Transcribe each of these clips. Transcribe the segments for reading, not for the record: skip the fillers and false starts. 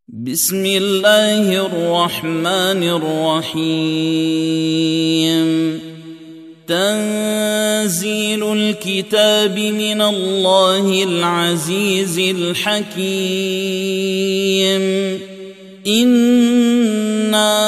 بسم الله الرحمن الرحيم. تنزيل الكتاب من الله العزيز الحكيم. إنا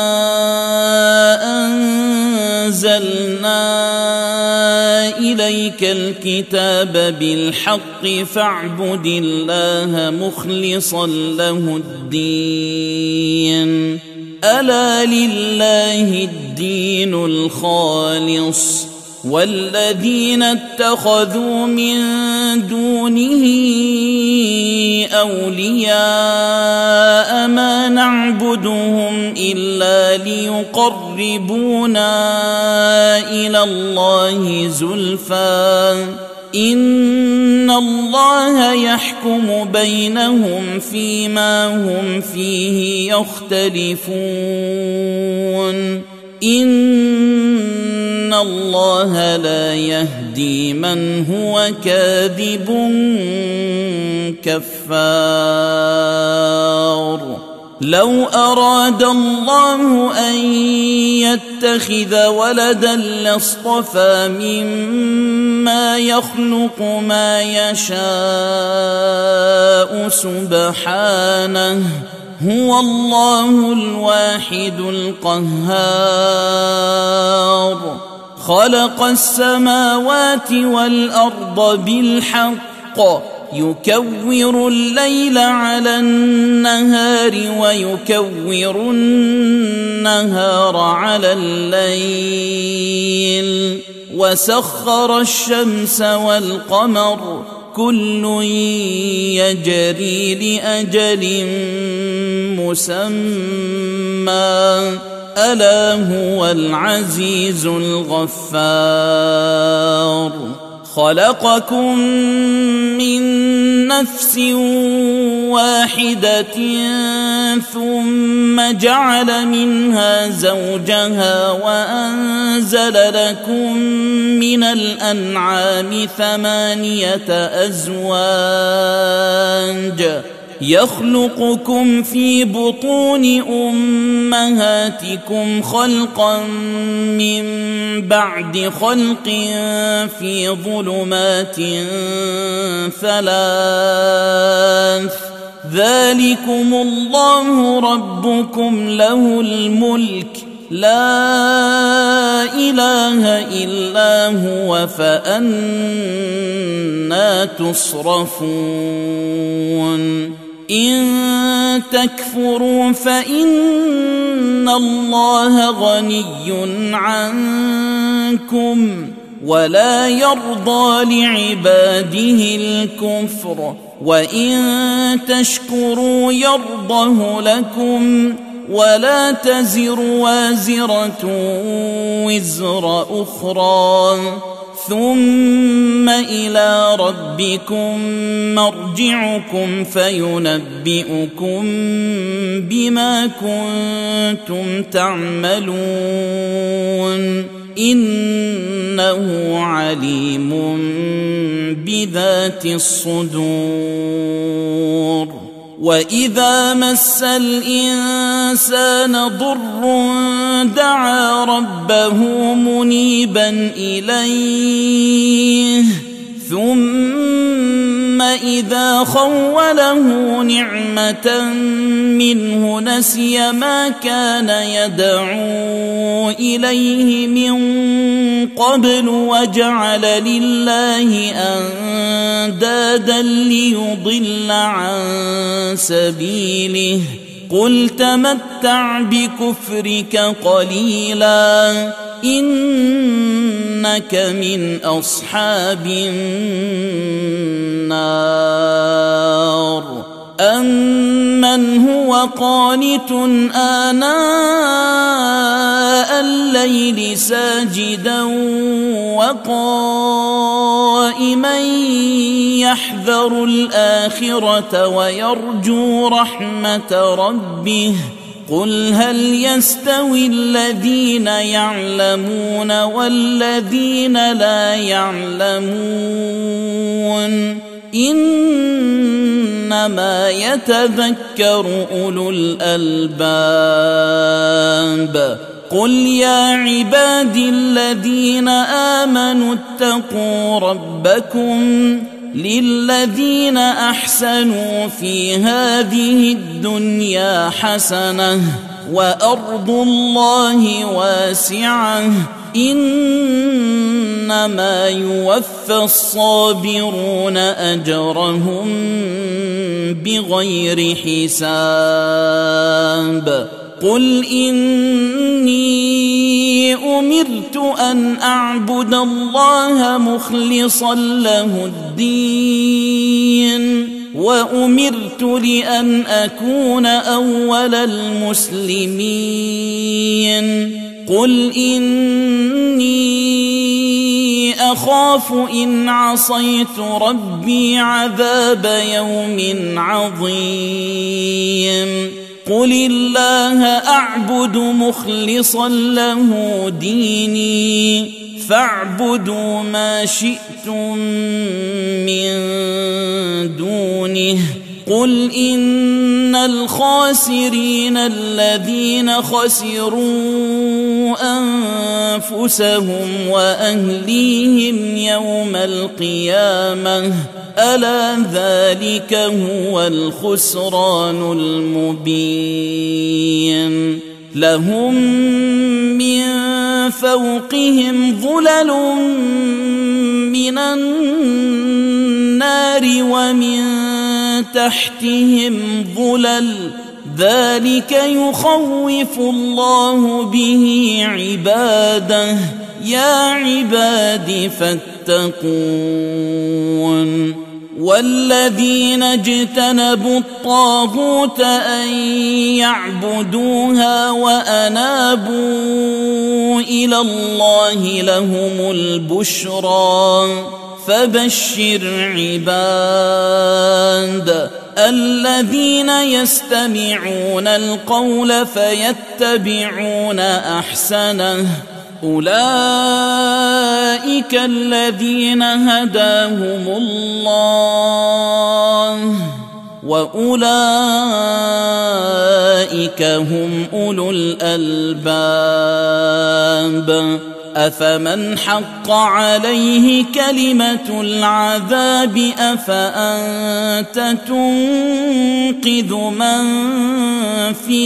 أنزلنا إليك الكتاب بالحق فاعبد الله مخلصا له الدين. ألا لله الدين الخالص والذين اتخذوا من دونه أولياء ما نعبدهم إلا ليقربونا إلى الله زلفى إن الله يحكم بينهم فيما هم فيه يختلفون. إن الله لا يهدي من هو كاذب كفار. لو أراد الله أن يتخذ ولدا لاصطفى مما يخلق ما يشاء سبحانه هو الله الواحد القهار. خلق السماوات والأرض بالحق يكور الليل على النهار ويكور النهار على الليل وسخر الشمس والقمر كل يجري لأجل مسمى ألا هو العزيز الغفار. خلقكم من نفس واحدة ثم جعل منها زوجها وأنزل لكم من الأنعام 8 أزواج يخلقكم في بطون أمهاتكم خلقا من بعد خلق في ظلمات 3 ذلكم الله ربكم له الملك لا إله إلا هو فأنى تصرفون. إن تكفروا فإن الله غني عنكم ولا يرضى لعباده الكفر وإن تشكروا يرضه لكم ولا تزر وازرة وزر أخرى ثم إلى ربكم مرجعكم فينبئكم بما كنتم تعملون إنه عليم بذات الصدور. وإذا مس الإنسان ضر دعا ربه منيبا إليه ثم إذا خوله نعمة منه نسي ما كان يدعو إليه من قبل وجعل لله أندادا ليضل عن سبيله قل تمتع بكفرك قليلا إنك من أصحاب النار. أمن هو قانت آناء الليل ساجدا وقائما يحذر الآخرة ويرجو رحمة ربه قل هل يستوي الذين يعلمون والذين لا يعلمون إنما يتذكر أولو الألباب قل يا عبادي الذين آمنوا اتقوا ربكم للذين أحسنوا في هذه الدنيا حسنة وأرض الله واسعة إنما يوفى الصابرون أجرهم بغير حساب قل إني أمرت أن أعبد الله مخلصا له الدين وأمرت لأن أكون أول المسلمين قل إني أخاف إن عصيت ربي عذاب يوم عظيم قل الله أعبد مخلصا له ديني فاعبدوا ما شئتم من دونه قل إن الخاسرين الذين خسروا أنفسهم وأهليهم يوم القيامة ألا ذلك هو الخسران المبين لهم من فوقهم ظلل من النار ومن تحتهم ظلل ذلك يخوف الله به عباده يا عباد فاتقون والذين اجتنبوا الطاغوت أن يعبدوها وأنابوا إلى الله لهم البشرى فبشر عباد الذين يستمعون القول فيتبعون أحسنه أولئك الذين هداهم الله وأولئك هم أولو الألباب أفمن حق عليه كلمة العذاب أفأنت تنقذ من في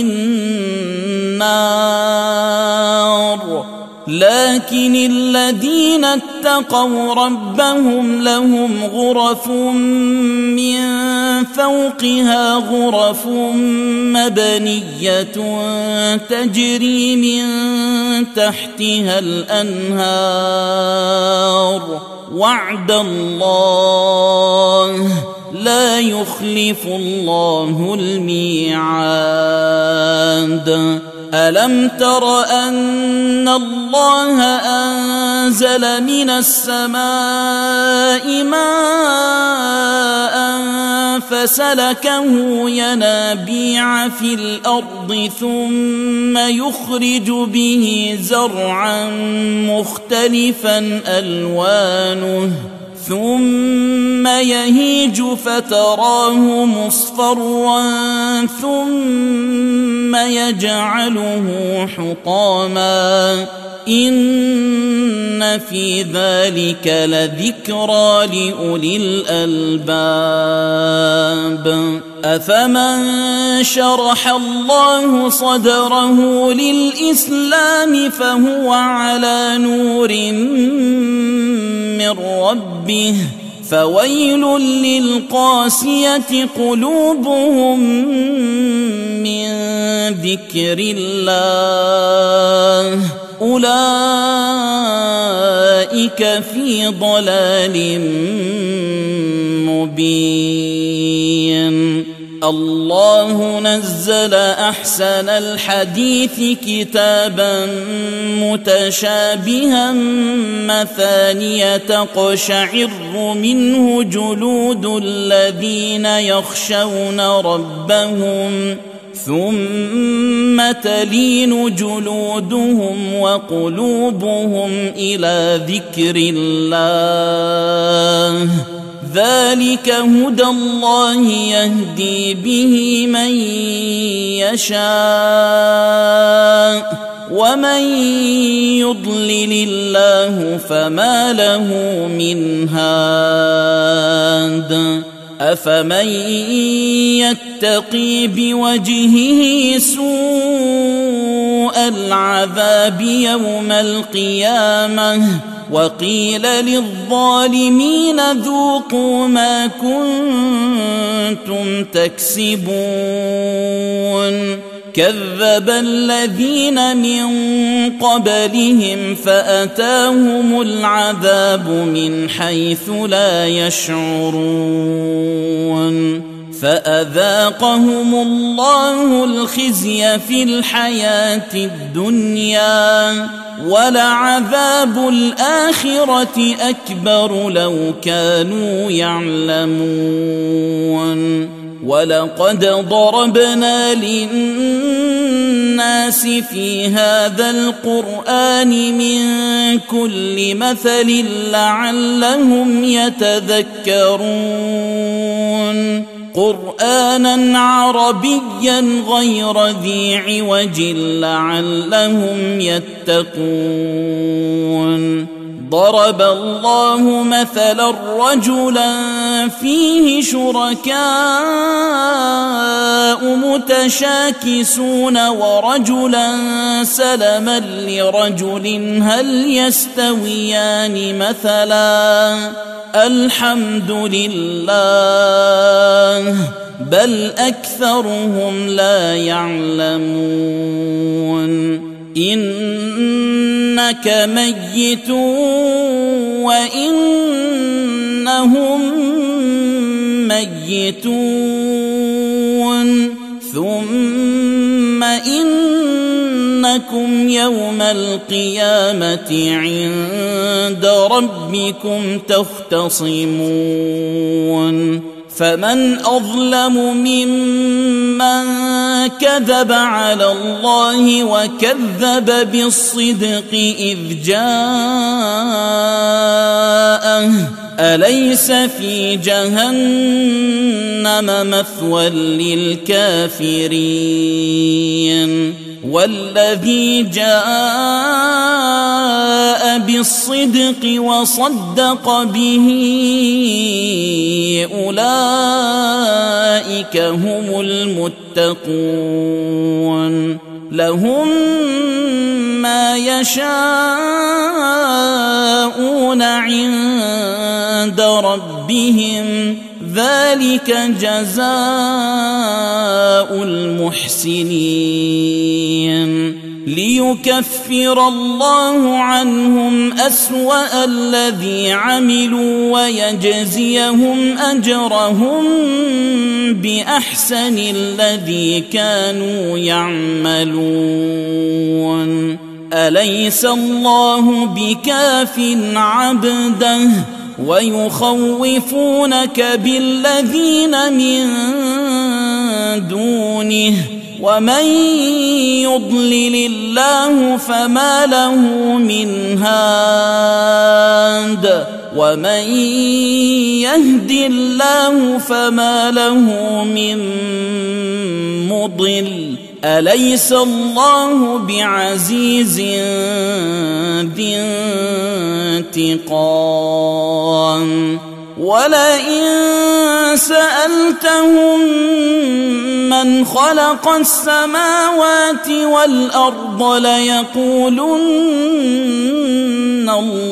النار لكن الذين اتقوا ربهم لهم غرف من فوقها غرف مبنية تجري من تحتها الأنهار وعد الله لا يخلف الله الميعاد ألم تر أن الله أنزل من السماء ماء فسلكه ينابيع في الأرض ثم يخرج به زرعا مختلفا ألوانه ثم يهيج فتراه مصفرا ثم يجعله حطاما إن في ذلك لذكرى لأولي الألباب أفمن شرح الله صدره للإسلام فهو على نور من ربه فويل للقاسية قلوبهم من ذكر الله أولئك في ضلال مبين الله نزل أحسن الحديث كتابا متشابها مثانية تقشعر منه جلود الذين يخشون ربهم ثم تلين جلودهم وقلوبهم إلى ذكر الله ذلك هدى الله يهدي به من يشاء ومن يضلل الله فما له من هاد أفمن يتقي بوجهه سوء العذاب يوم القيامة وقيل للظالمين ذوقوا ما كنتم تكسبون كذب الذين من قبلهم فأتاهم العذاب من حيث لا يشعرون فأذاقهم الله الخزي في الحياة الدنيا ولعذاب الآخرة أكبر لو كانوا يعلمون ولقد ضربنا للناس في هذا القرآن من كل مثل لعلهم يتذكرون قرآنا عربيا غير ذي عوج لعلهم يتقون ضرب الله مثلا رجلا فيه شركاء متشاكسون ورجلا سلما لرجل هل يستويان مثلا الحمد لله بل أكثرهم لا يعلمون إنك ميت وإنهم ميتون ثم إنكم يوم القيامة عند ربكم تختصمون فمن أظلم ممن كذب على الله وكذب بالصدق إذ جاءه أليس في جهنم مثوى للكافرين والذي جاء بالصدق وصدق به أولئك هم المتقون لهم ما يشاءون عند ربهم ذلك جزاء المحسنين ليكفر الله عنهم أسوأ الذي عملوا ويجزيهم أجرهم بأحسن الذي كانوا يعملون أليس الله بكاف عبده ويخوفونك بالذين من دونه ومن يضلل الله فما له من هاد ومن يهد الله فما له من مضل أليس الله بعزيز ذي انتقام ولئن سألتهم من خلق السماوات والأرض ليقولن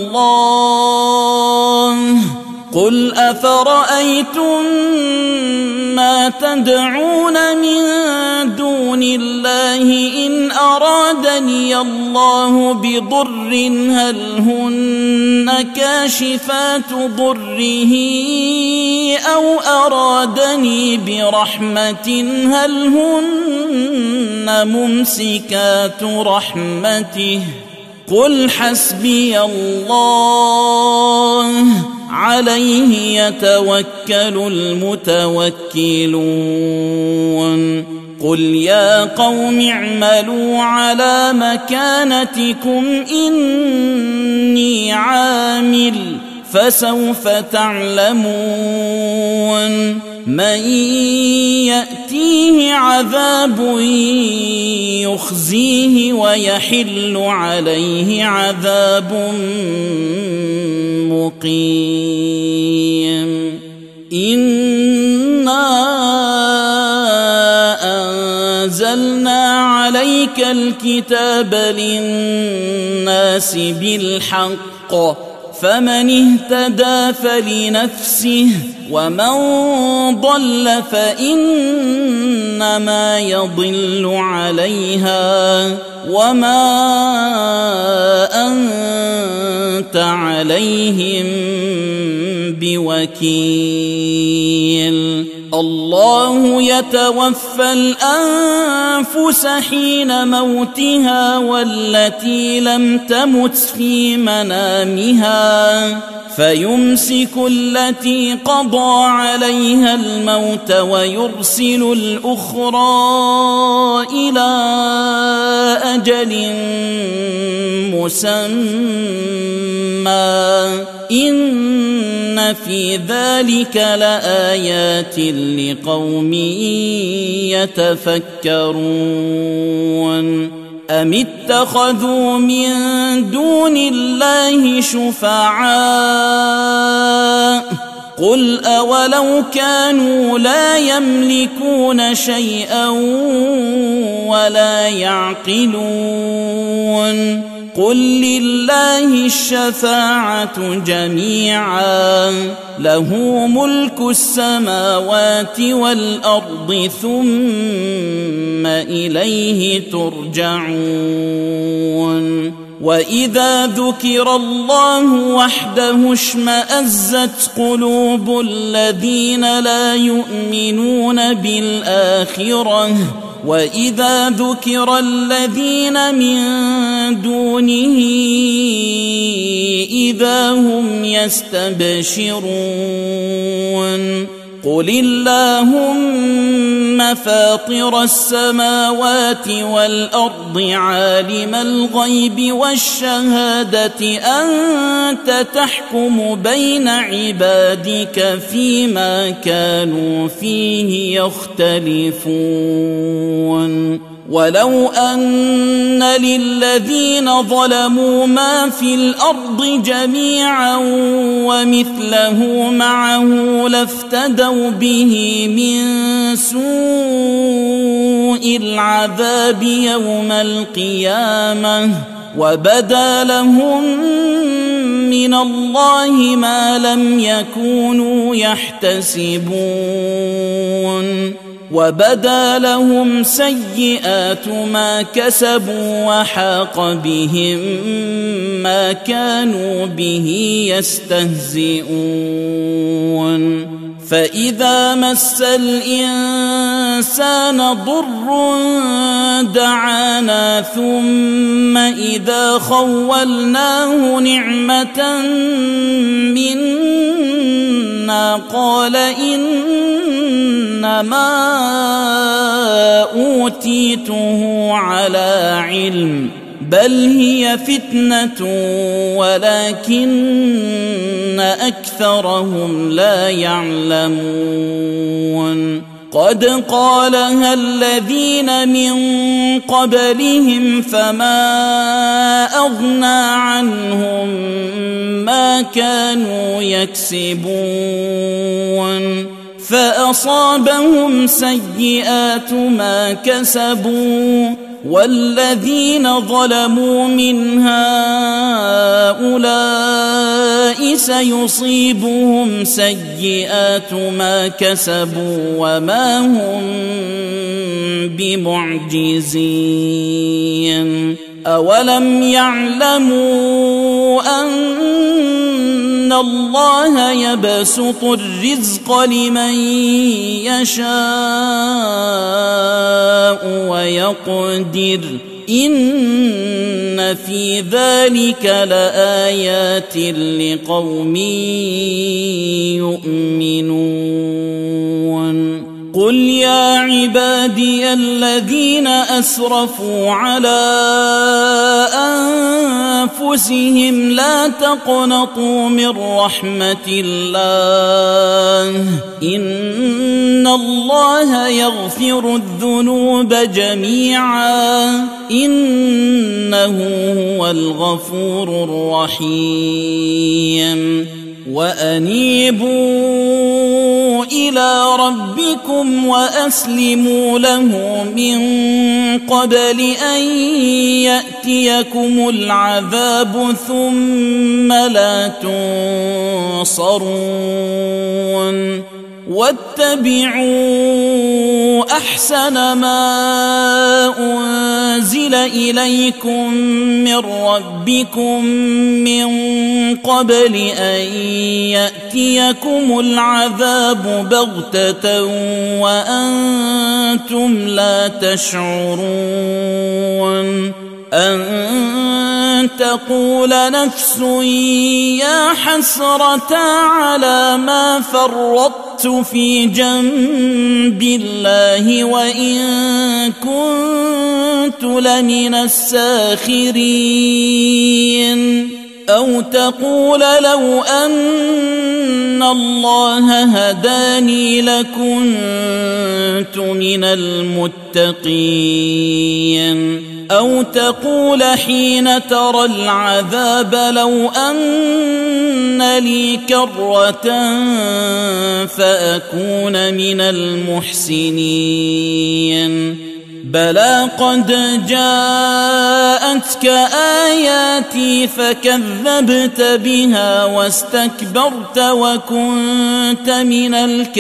الله قل أفرأيتم ما تدعون من دون الله إن أرادني الله بضر هل هن كاشفات ضره أو أرادني برحمة هل هن ممسكات رحمته قل حسبي الله عليه يتوكل المتوكلون قل يا قوم اعملوا على مكانتكم إني عامل فسوف تعلمون من يأتيه عذاب يخزيه ويحل عليه عذاب مقيم إنا أنزلنا عليك الكتاب للناس بالحق فمن اهتدى فلنفسه ومن ضل فإنما يضل عليها وما أنت عليهم بوكيل الله يتوفى الأنفس حين موتها والتي لم تمت في منامها فيمسك التي قضى عليها الموت ويرسل الأخرى إلى أجل مسمى إن في ذلك لآيات لقوم يتفكرون أم اتخذوا من دون الله شفعاء قل أولو كانوا لا يملكون شيئا ولا يعقلون قل لله الشفاعة جميعا له ملك السماوات والأرض ثم إليه ترجعون وإذا ذكر الله وحده اشمأزت قلوب الذين لا يؤمنون بالآخرة وإذا ذكر الذين من دونه إذا هم يستبشرون قل اللهم فاطر السماوات والأرض عالم الغيب والشهادة أنت تحكم بين عبادك فيما كانوا فيه يختلفون ولو أن للذين ظلموا ما في الأرض جميعا ومثله معه لافتدوا به من سوء العذاب يوم القيامة وبدا لهم من الله ما لم يكونوا يحتسبون وبدا لهم سيئات ما كسبوا وحاق بهم ما كانوا به يستهزئون فإذا مس الإنسان ضر دعانا ثم إذا خولناه نعمة منا قال إنما أوتيته على علم بل هي فتنة ولكن أكثرهم لا يعلمون قد قالها الذين من قبلهم فما أغنى عنهم ما كانوا يكسبون فأصابهم سيئات ما كسبوا والذين ظلموا من هؤلاء سيصيبهم سيئات ما كسبوا وما هم بمعجزين أولم يعلموا أن الله يبسط الرزق لمن يشاء ويقدر إن في ذلك لآيات لقوم يؤمنون قل يا عبادي الذين أسرفوا على أنفسهم لا تقنطوا من رحمة الله إن الله يغفر الذنوب جميعا إنه هو الغفور الرحيم وأنيبوا إلى ربكم وأسلموا له من قبل أن يأتيكم العذاب ثم لا تنصرون واتبعوا أحسن ما أنزل إليكم من ربكم من قبل أن يأتيكم العذاب بغتة وأنتم لا تشعرون أن تقول نفس يا حسرة على ما فرطت في جنب الله وإن كنت لمن الساخرين أو تقول لو أن الله هداني لكنت من المتقين أو تقول حين ترى العذاب لو أن لي كرة فأكون من المحسنين بلى قد جاءتك آياتي فكذبت بها واستكبرت وكنت من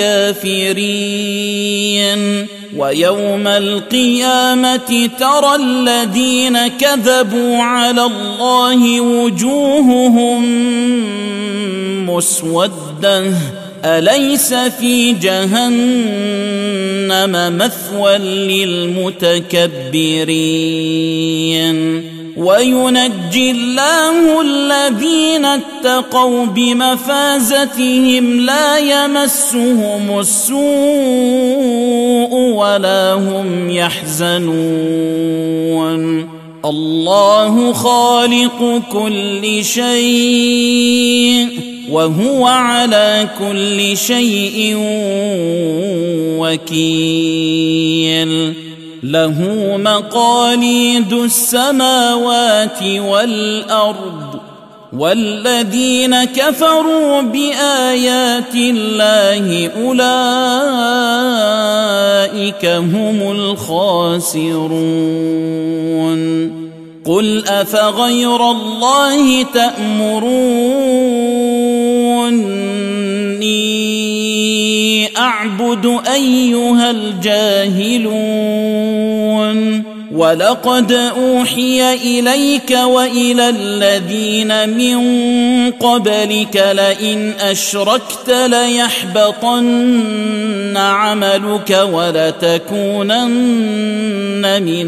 الكافرين ويوم القيامة ترى الذين كذبوا على الله وجوههم مسودة أليس في جهنم مثوى للمتكبرين وينجي الله الذين اتقوا بمفازتهم لا يمسهم السوء ولا هم يحزنون الله خالق كل شيء وهو على كل شيء وكيل له مقاليد السماوات والأرض والذين كفروا بآيات الله أولئك هم الخاسرون قل أفغير الله تأمروني أعبد أيها الجاهلون ولقد أوحي إليك وإلى الذين من قبلك لئن أشركت ليحبطن عملك ولتكونن من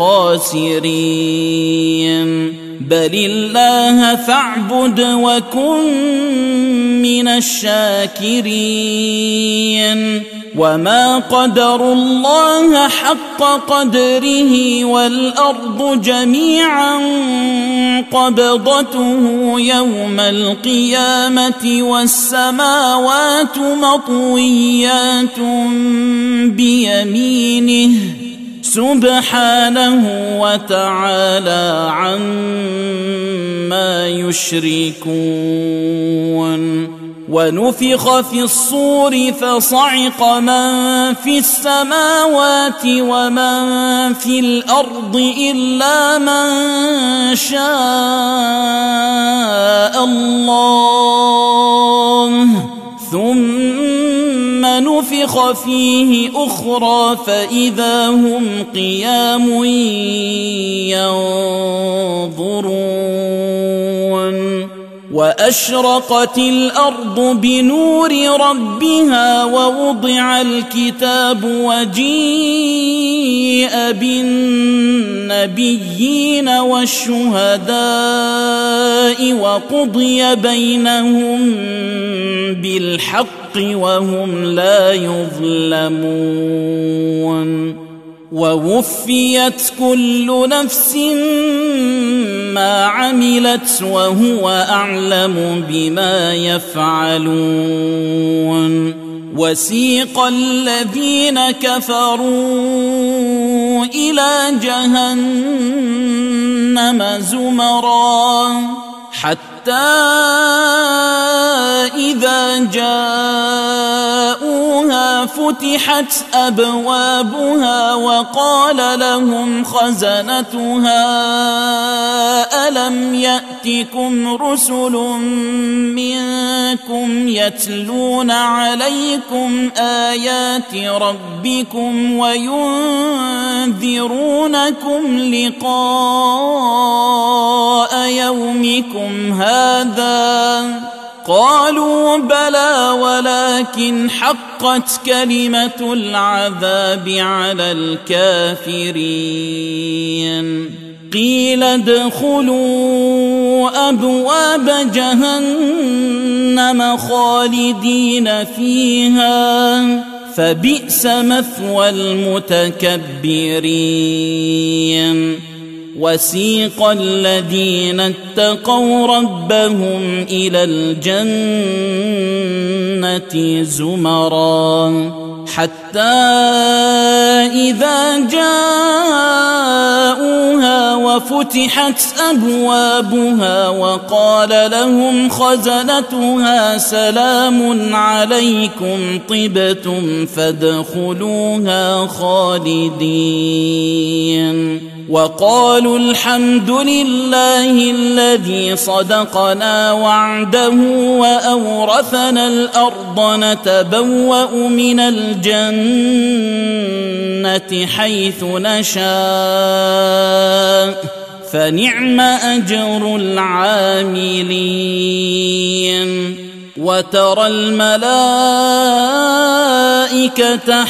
الخاسرين بل الله فاعبد وكن من الشاكرين وما قدروا الله حق قدره والأرض جميعا قبضته يوم القيامة والسماوات مطويات بيمينه سبحانه وتعالى عما يشركون ونفخ في الصور فصعق من في السماوات ومن في الأرض إلا من شاء الله ثم نفخ فيه أخرى فإذا هم قيام ينظرون وأشرقت الأرض بنور ربها ووضع الكتاب وجيء بالنبيين والشهداء وقضي بينهم بالحق وهم لا يظلمون ووفيت كل نفس ما عملت وهو أعلم بما يفعلون وسيق الذين كفروا إلى جهنم زمرا حتى إذا جاءوها فتحت أبوابها وقال لهم خزنتها ألم يأتكم رسل منكم يتلون عليكم آيات ربكم وينذرونكم لقاء يومكم هذا قالوا بلى ولكن حقت كلمة العذاب على الكافرين قيل ادخلوا أبواب جهنم خالدين فيها فبئس مثوى المتكبرين وسيق الذين اتقوا ربهم إلى الجنة زمرا حتى إذا جاءوها وفتحت أبوابها وقال لهم خزنتها سلام عليكم طبتم فادخلوها خالدين وقالوا الحمد لله الذي صدقنا وعده وأورثنا الأرض نتبوأ من الجنة حيث نشاء فنعم أجر العاملين وترى الملائكة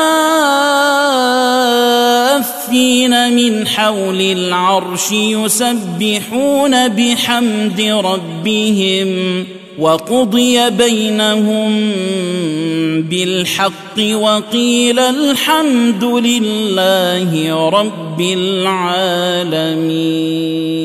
حافين من حول العرش يسبحون بحمد ربهم وقضي بينهم بالحق وقيل الحمد لله رب العالمين.